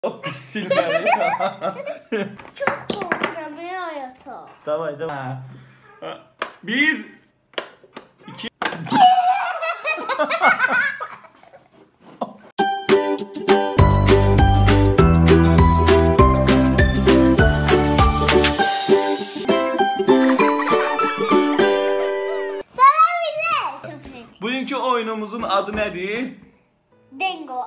Silmeli. Çok korkuyorum ya hayata. Davay davay. Bir, iki. Bugünkü oyunumuzun adı nedir? Dengo.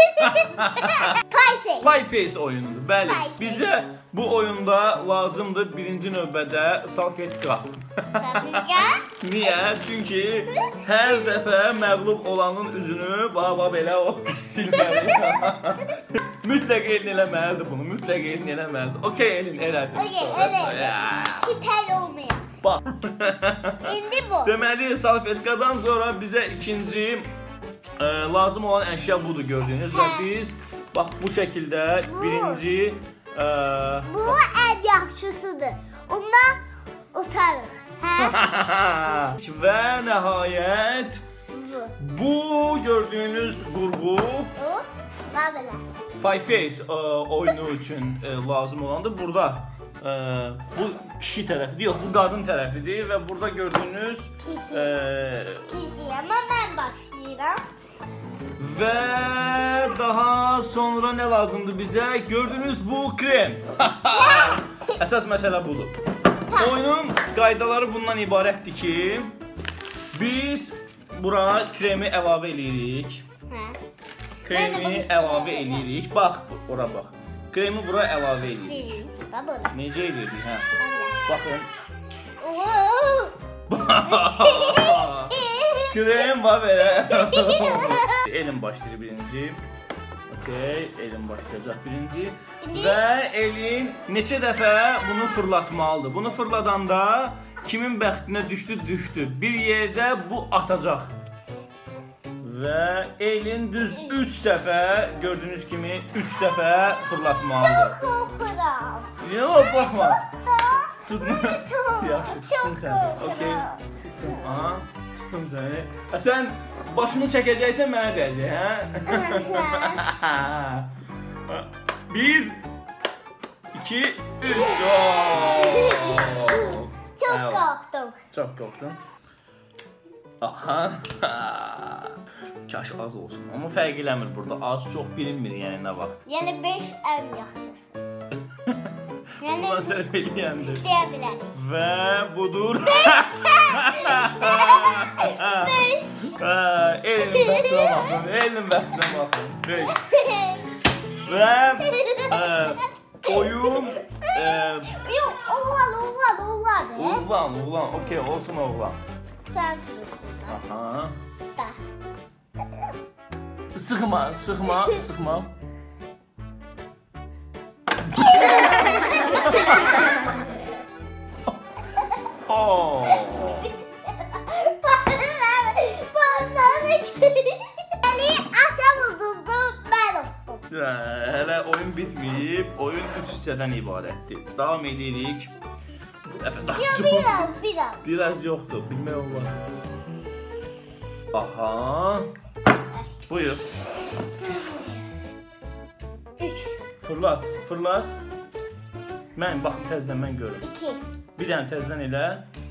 Pie Face oyunudur. Bəli, bizə bu oyunda lazımdır birinci növbədə salfetka. Niyə? Çünki hər dəfə məğlub olanın üzünü baba belə o silməli. Mütləq elin eləməlidir bunu, mütləq elin eləməlidir. Okey, elin elədir. Ki tel olmayın. Bax. İndi bu. Deməli, salfetkadan sonra bizə ikinci lazım olan əşya budur gördüyünüz və biz bax bu şəkildə birinci bu ən yaxşısıdır. Ondan utanır. Və nəhayət bu gördüyünüz qurğu Pie Face oyunu üçün lazım olandır. Burada bu kişi tərəfidir, yox bu qadın tərəfidir və burada gördüyünüz kişi, amma mən başlayıram. Və daha sonra nə lazımdır bizə? Gördüyünüz bu krem. Əsas məsələ budur. Oyunun qaydaları bundan ibarətdir ki, biz bura kremi əlavə eləyirik. Kremi əlavə eləyirik. Bax, ora bax. Kremi bura əlavə eləyirik. Necə eləyirik, hə? Baxın. Krem var belə. Elin başlayır birinci. Okey, elin başlayacaq birinci. Və elin neçə dəfə bunu fırlatmalıdır. Bunu fırladanda kimin bəxtinə düşdü. Bir yerdə bu atacaq. Və elin düz 3 dəfə, gördüyünüz kimi 3 dəfə fırlatmalıdır. Çox qorxuram. Yox, baxma. Tutma. Yaxşı, tutdun sən. Okey. Aha. Səni. Sən başını çəkəcəksən mənə deyəcək, hə? 1 2 3. Çox qorxdum. Çox qorxdun. Aha. Kaş az olsun. Amma fərq eləmir burada. Az çox bilinmir, yəni nə vaxt. Yəni 5 ən yaxşısı. Yəni bunu sərf eləyəndir. Deyə bilərik. Və budur. Elin bəxtinə baxın. 5. Və oyun yox, oğlan. Oğlan, okey, olsun oğlan. Sən tutursun. Aha. Da. Sıxma. Oh. Hələ oyun bitməyib, oyun 3 hissədən ibarətdir. Davam edirik. Biraz yoxdur, bilmək olmaz. Aha. Buyur. 3. Fırlat. Mən, baxın təzdən mən görürüm. 2. Bir dənə təzdən elə.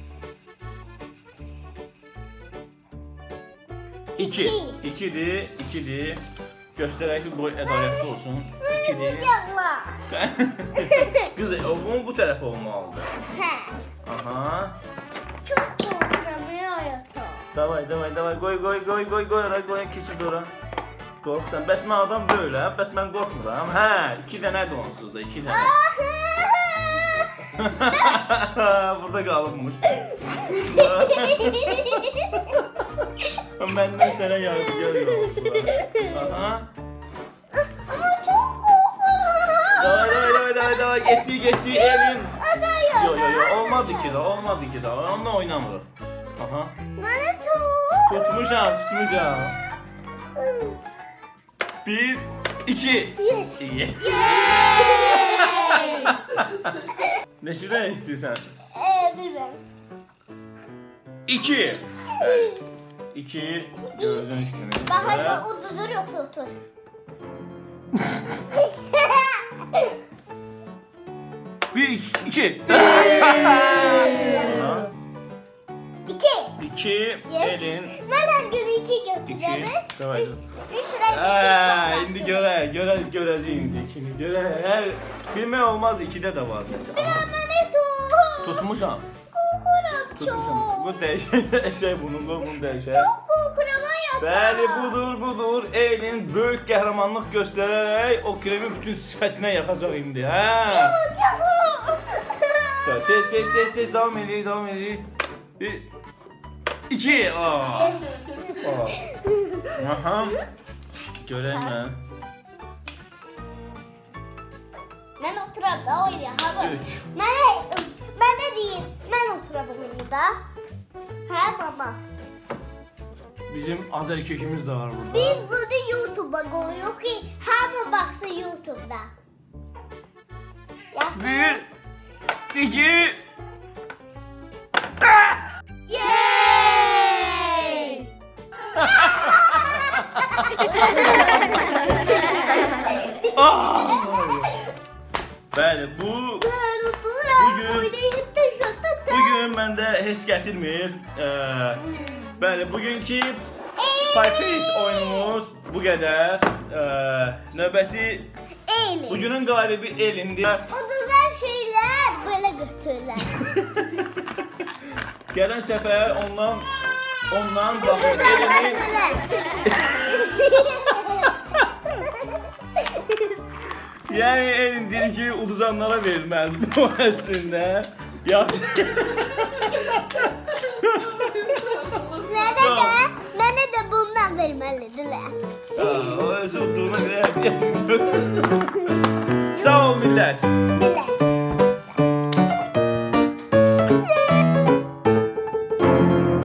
2'dir. Göstərək ki, boy ədalətli olsun. 2'dir. Qız, bu tərəf olmalıdır. Hə. Aha. Çox qorxuram ya hayata. Davay, qoy, keçir ora. Qorxsan, bəs mən adam böylə, bəs mən qorxmuram. Hə, 2 dənədir onsuz da, 2 dənə. Burada qalıbmış. Məndən sənə yardımcı olsun. Aha. Amma çox qorxuram. Davay, getdi, elin. Yo, olmadı ki da, onunla oynamırıq. Aha. Mənə çox. Tutmuşam. 1 2. Yes. Neçədən istəyirsən? Bilmem. 2. 2 gördüğünüz gibi. Bak hadi o durur yoksa otur. 1, 2. 2 Elin. Ben her gün 2 götüreceğim. Tamam. Bir şuraya İndi görəcəyik indi ikini. Bilmək olmaz 2-də də var mesela. Beni tut. Tutmuşam. Korkuram çok. Bu dəyişək bunu dəyişək. Çok korkuram hayatım. Bəli, budur. Elin böyük qəhrəmanlıq göstərərək o kremi bütün sifətinə yaxacaq indi. Hə? Tez, davam edirik. 1, 2. Aha. Görəyim mən. Ben oturam da oynayayım. 3. Ben de değil. Ben oturam da. Ha baba. Bizim Azər kekimiz də var burada. Biz bunu YouTube'a koyuyoruz ki hamı baksın YouTube'da. 1, 2. Yay! Bəli, bugün məndə heç gətirmir. Bəli, bugünkü Pie Face oyunumuz bu qədər. Növbəti bugünün qalibi Elindir. O güzel şeyler böyle götürürler. Gələn səfər ondan baxın Elini. Yəni Elin deyir ki, uduzanlara verilməlidir bu əslində. Yaxşı. Mənə də bundan verməlidirlər. O özü udduğuna görə hədiyəsini. Sağ ol millət.